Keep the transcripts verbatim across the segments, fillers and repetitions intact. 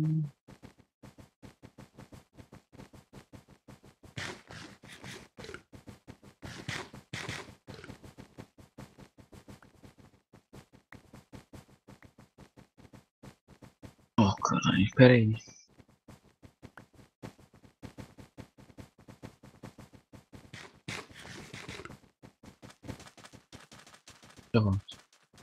Oh, caralho, pera aí. Já volto.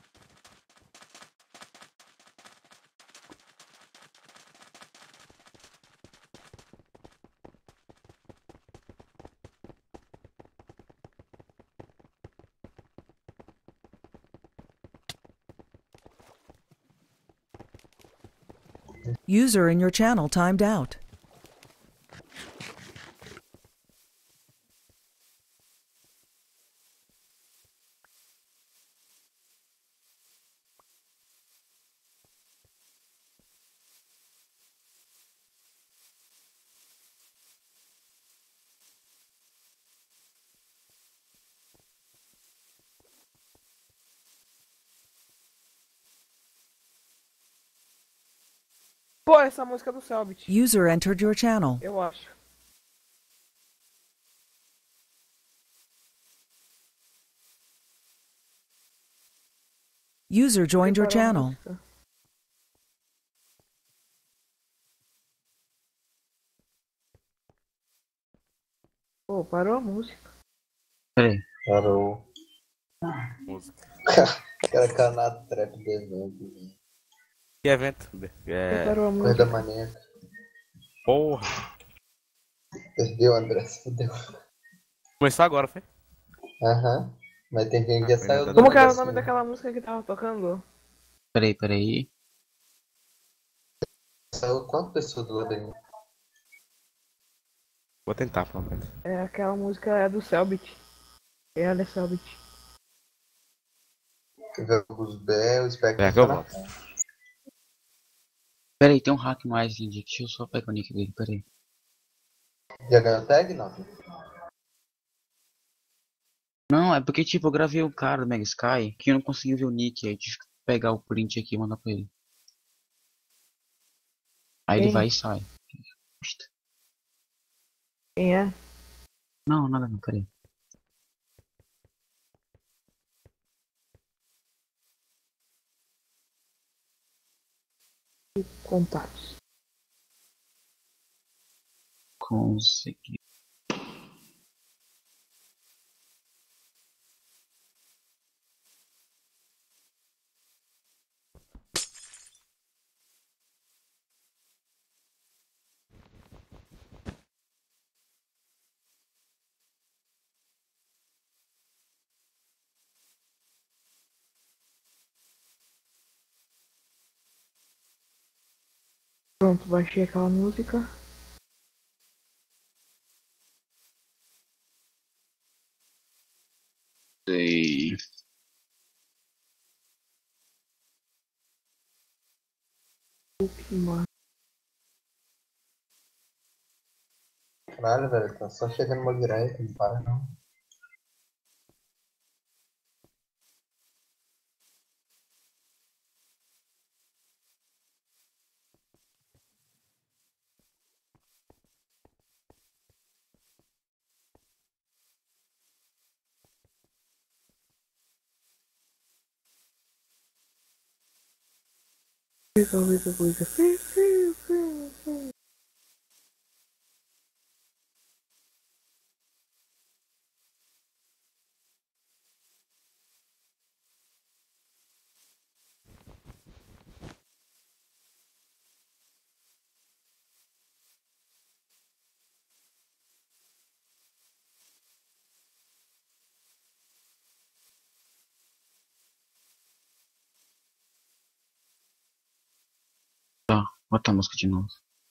User in your channel timed out. Pô, essa música é do Selbit, User entered your channel. eu acho. User joined your Preparou a channel. música. Pô, parou a música. Pera aí. Parou. Música. Aquela canal trap do evento. Que evento? É. Parou a Coisa música. maneira. Porra. Perdeu, André. Se fudeu. Começou agora, foi? Aham. Mas tem quem já Ah, saiu ainda do tá Como que era o negocinho. nome daquela música que tava tocando? Pera aí, pera aí. Saiu quantas pessoas do labirinto? Vou tentar, pelo menos. É, aquela música é do Selbit. Ela é Selbit. Os Bel, o Spectre. É que eu volto. Pera aí, tem um hack mais, Lindy. Deixa eu só pegar o nick dele, pera aí. Já ganhou tag? Não. Não, é porque, tipo, eu gravei o cara do Mega Sky que eu não consegui ver o nick, aí eu tive que pegar o print aqui e mandar pra ele. Aí ele Quem? vai e sai. Quem é? Não, nada não, pera aí. Contatos. Consegui. Pronto, baixei aquela música. Sei. Mano. Caralho, velho. Tá só chegando uma direita. Não para, não. Música, música, música. Sim, sim, sim, sim. Tá, bota a música de novo.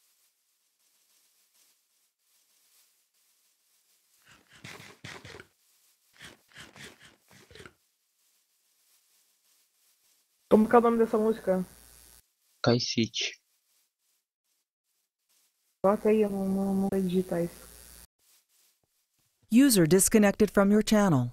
Como que é o nome dessa música? Kai City. Bota aí, eu não, não, não sei digitar isso. User disconnected from your channel.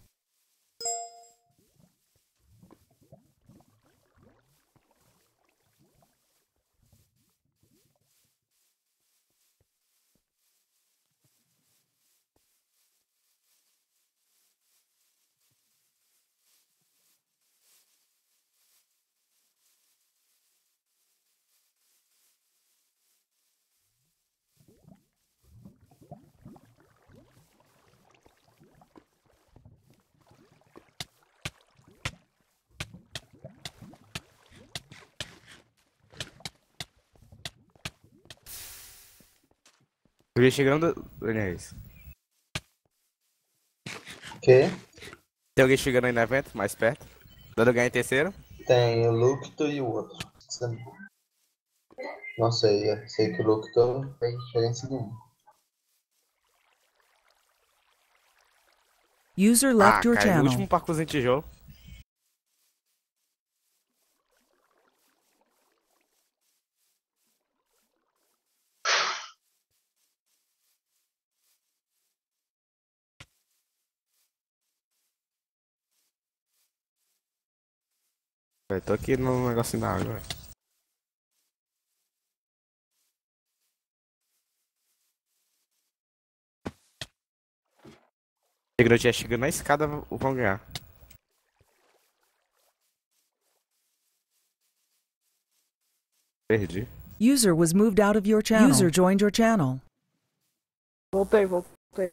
Alguém chegando. É isso. Que? Tem alguém chegando aí no evento, mais perto? Dando ganho em terceiro? Tem o Lucto e o outro. Não sei, eu sei que o Lucto vai chegar em segundo. User Ah, left your cara, no channel. último parkourzinho de tijolo. Eu tô aqui no negócio da água, velho. Chegando, já chegando na escada, vão ganhar. Perdi. User was moved out of your channel. User joined your channel. Voltei, voltei.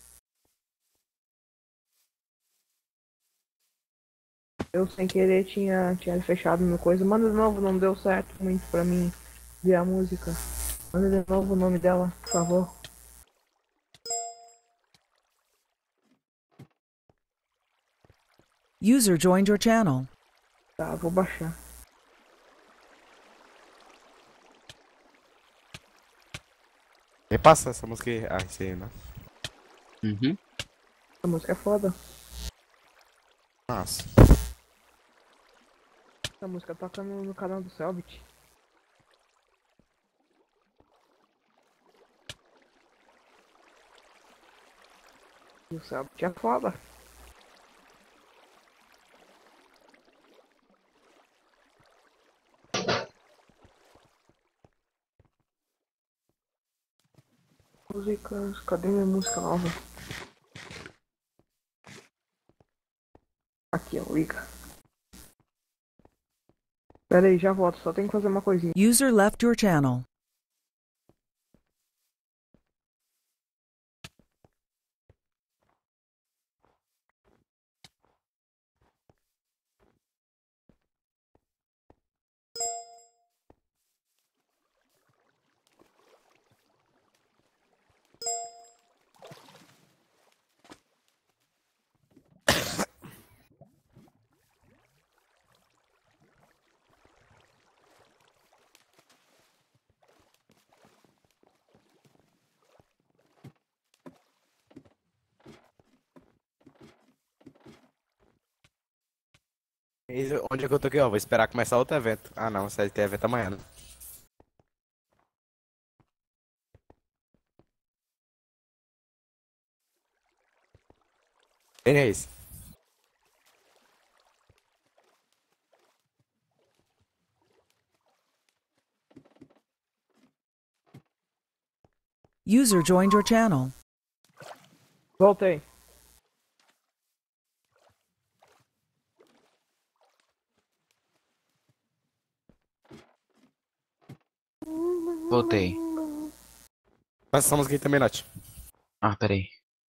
Eu sem querer tinha, tinha fechado meu coisa. Manda de novo, não deu certo muito pra mim ver a música. Manda de novo o nome dela, por favor. User joined your channel. Tá, vou baixar. Repassa essa música aí. Ah, isso aí, né? Uhum. A música é foda. Nossa. Essa música toca no, no canal do Selbit. E o Selbit é foda. Músicas, cadê minha música nova? Aqui, ó, liga. Pera aí, já volto, só tenho que fazer uma coisinha. User left your channel. E onde é que eu tô aqui, ó? Vou esperar começar outro evento. Ah, não, vai ter evento amanhã, né? É isso. User joined your channel. Voltei. Voltei. Passa essa música aí também, Nath. Ah, peraí.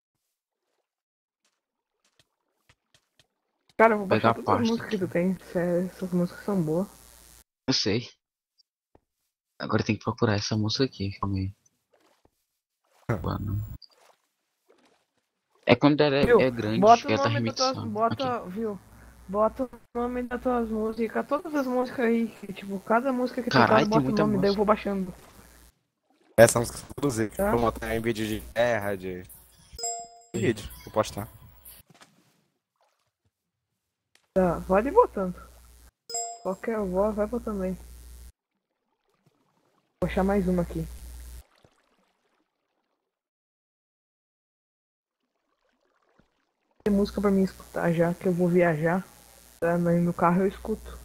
Cara, eu vou Pegar baixar a todas as pasta músicas que aqui. tu tem. Sério, essas músicas são boas. Eu sei. Agora tem que procurar essa música aqui. Calma aí. Mano. É quando ela é, Viu? é grande, Bota que o ela tá nome das tuas. remixando. Aqui. Bota, viu? Bota o nome das tuas músicas. Todas as músicas aí. Que, tipo, cada música que tocar, Caralho, tem bota o muita nome, daí eu música. vou baixando. Essa música eu produzi. Tá? Vou botar em vídeo de guerra, de. de vídeo. Vou postar. Tá, pode ir botando. Qualquer voz, vai botando aí. Vou achar mais uma aqui. Tem música pra mim escutar já, que eu vou viajar. Tá, mas no carro eu escuto.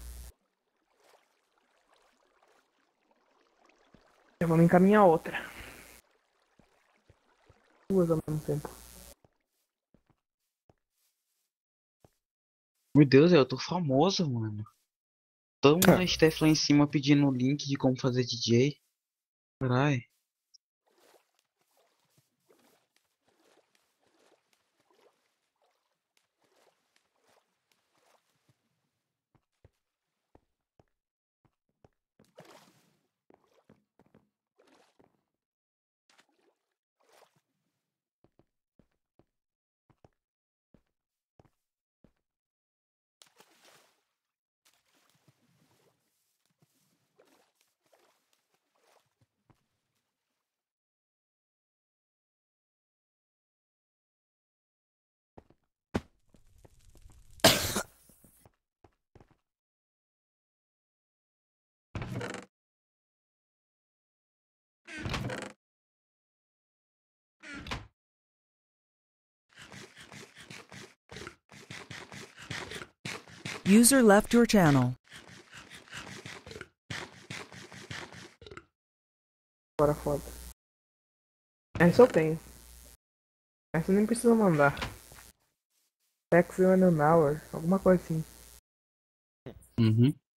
Já vamos encaminhar outra. Duas ao mesmo tempo. Meu Deus, eu tô famoso, mano. Todo mundo da Steph lá em cima pedindo o link de como fazer D J. Caralho. User left your channel. Agora foda. Essa eu tenho. Essa nem precisa mandar. Text on an hour, alguma coisa assim. Uhum.